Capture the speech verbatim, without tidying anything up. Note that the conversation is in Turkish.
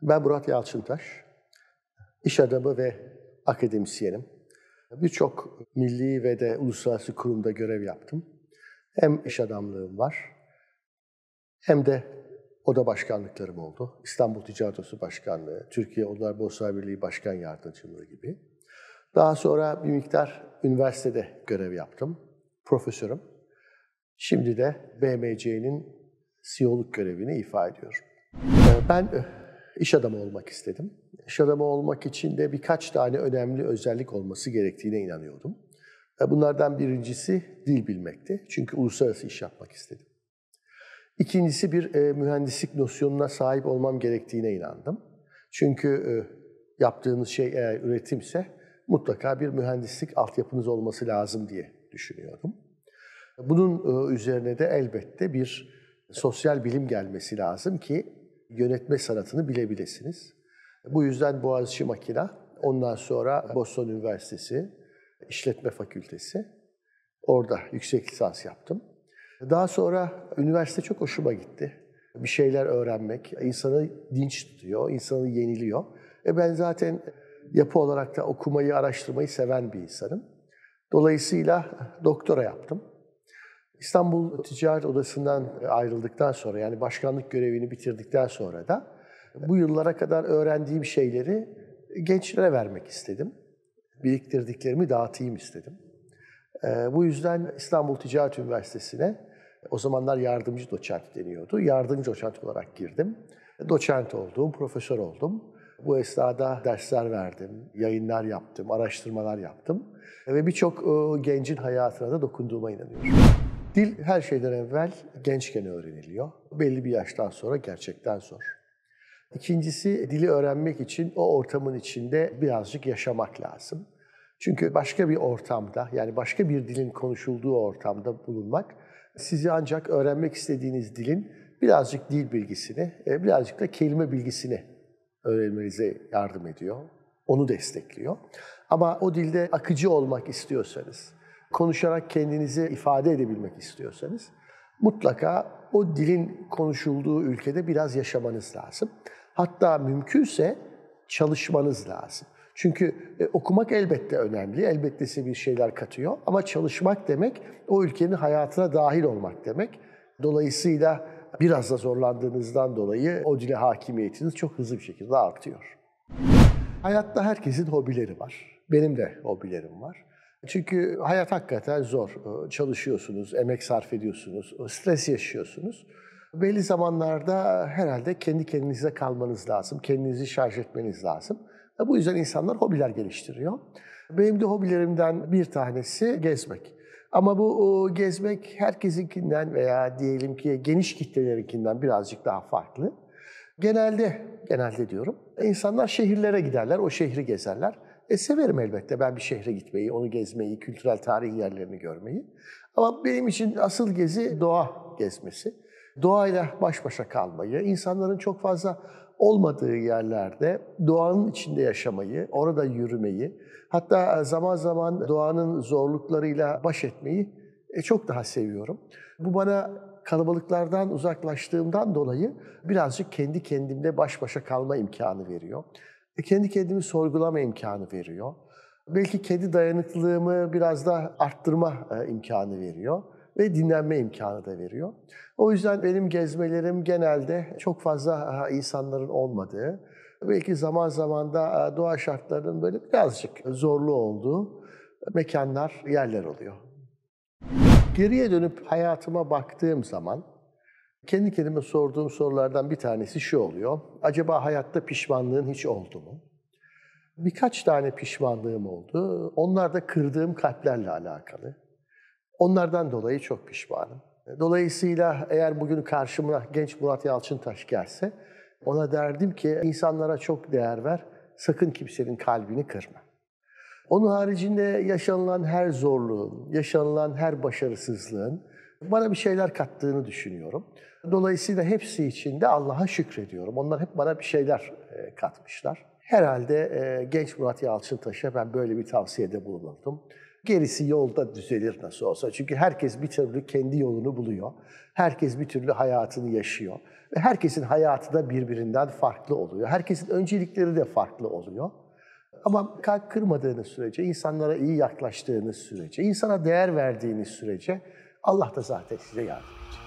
Ben Murat Yalçıntaş, iş adamı ve akademisyenim. Birçok milli ve de uluslararası kurumda görev yaptım. Hem iş adamlığım var, hem de oda başkanlıklarım oldu. İstanbul Ticaret Odası Başkanlığı, Türkiye Odalar Borsalar Birliği Başkan Yardımcılığı gibi. Daha sonra bir miktar üniversitede görev yaptım. Profesörüm. Şimdi de B M C'nin C E O'luk görevini ifa ediyorum. Ben iş adamı olmak istedim. İş adamı olmak için de birkaç tane önemli özellik olması gerektiğine inanıyordum. Bunlardan birincisi dil bilmekti. Çünkü uluslararası iş yapmak istedim. İkincisi bir e, mühendislik nosyonuna sahip olmam gerektiğine inandım. Çünkü e, yaptığınız şey eğer üretimse mutlaka bir mühendislik altyapınız olması lazım diye düşünüyordum. Bunun e, üzerine de elbette bir sosyal bilim gelmesi lazım ki yönetme sanatını bilebilirsiniz. Bu yüzden Boğaziçi Makina, ondan sonra Boston Üniversitesi, İşletme Fakültesi. Orada yüksek lisans yaptım. Daha sonra üniversite çok hoşuma gitti. Bir şeyler öğrenmek, insanı dinç tutuyor, insanı yeniliyor. E ben zaten yapı olarak da okumayı, araştırmayı seven bir insanım. Dolayısıyla doktora yaptım. İstanbul Ticaret Odası'ndan ayrıldıktan sonra, yani başkanlık görevini bitirdikten sonra da bu yıllara kadar öğrendiğim şeyleri gençlere vermek istedim. Biriktirdiklerimi dağıtayım istedim. Bu yüzden İstanbul Ticaret Üniversitesi'ne, o zamanlar yardımcı doçent deniyordu, yardımcı doçent olarak girdim. Doçent oldum, profesör oldum. Bu esnada dersler verdim, yayınlar yaptım, araştırmalar yaptım. Ve birçok gencin hayatına da dokunduğuma inanıyorum. Dil her şeyden evvel gençken öğreniliyor. Belli bir yaştan sonra gerçekten zor. İkincisi, dili öğrenmek için o ortamın içinde birazcık yaşamak lazım. Çünkü başka bir ortamda, yani başka bir dilin konuşulduğu ortamda bulunmak, sizi ancak öğrenmek istediğiniz dilin birazcık dil bilgisini, birazcık da kelime bilgisini öğrenmenize yardım ediyor. Onu destekliyor. Ama o dilde akıcı olmak istiyorsanız, konuşarak kendinizi ifade edebilmek istiyorsanız, mutlaka o dilin konuşulduğu ülkede biraz yaşamanız lazım. Hatta mümkünse çalışmanız lazım. Çünkü e, okumak elbette önemli, elbette size bir şeyler katıyor. Ama çalışmak demek, o ülkenin hayatına dahil olmak demek. Dolayısıyla biraz da zorlandığınızdan dolayı o dile hakimiyetiniz çok hızlı bir şekilde artıyor. Hayatta herkesin hobileri var. Benim de hobilerim var. Çünkü hayat hakikaten zor. Çalışıyorsunuz, emek sarf ediyorsunuz, stres yaşıyorsunuz. Belli zamanlarda herhalde kendi kendinize kalmanız lazım, kendinizi şarj etmeniz lazım. Bu yüzden insanlar hobiler geliştiriyor. Benim de hobilerimden bir tanesi gezmek. Ama bu gezmek herkesinkinden veya diyelim ki geniş kitlelerinkinden birazcık daha farklı. Genelde, genelde diyorum, insanlar şehirlere giderler, o şehri gezerler. E severim elbette ben bir şehre gitmeyi, onu gezmeyi, kültürel tarihi yerlerini görmeyi. Ama benim için asıl gezi doğa gezmesi. Doğayla baş başa kalmayı, insanların çok fazla olmadığı yerlerde doğanın içinde yaşamayı, orada yürümeyi, hatta zaman zaman doğanın zorluklarıyla baş etmeyi çok daha seviyorum. Bu bana kalabalıklardan uzaklaştığımdan dolayı birazcık kendi kendimle baş başa kalma imkanı veriyor. Kendi kendimi sorgulama imkanı veriyor. Belki kendi dayanıklılığımı biraz da arttırma imkanı veriyor ve dinlenme imkanı da veriyor. O yüzden benim gezmelerim genelde çok fazla insanların olmadığı, belki zaman zaman da doğa şartlarının böyle birazcık zorlu olduğu mekanlar, yerler oluyor. Geriye dönüp hayatıma baktığım zaman kendi kendime sorduğum sorulardan bir tanesi şu oluyor. Acaba hayatta pişmanlığın hiç oldu mu? Birkaç tane pişmanlığım oldu. Onlar da kırdığım kalplerle alakalı. Onlardan dolayı çok pişmanım. Dolayısıyla eğer bugün karşıma genç Murat Yalçıntaş gelse, ona derdim ki insanlara çok değer ver, sakın kimsenin kalbini kırma. Onun haricinde yaşanılan her zorluğun, yaşanılan her başarısızlığın bana bir şeyler kattığını düşünüyorum. Dolayısıyla hepsi için de Allah'a şükrediyorum. Onlar hep bana bir şeyler katmışlar. Herhalde genç Murat Yalçıntaş'a ben böyle bir tavsiyede bulunurdum. Gerisi yolda düzelir nasıl olsa. Çünkü herkes bir türlü kendi yolunu buluyor. Herkes bir türlü hayatını yaşıyor. Ve herkesin hayatı da birbirinden farklı oluyor. Herkesin öncelikleri de farklı oluyor. Ama kalp kırmadığınız sürece, insanlara iyi yaklaştığınız sürece, insana değer verdiğiniz sürece Allah da zaten size yardım edecek.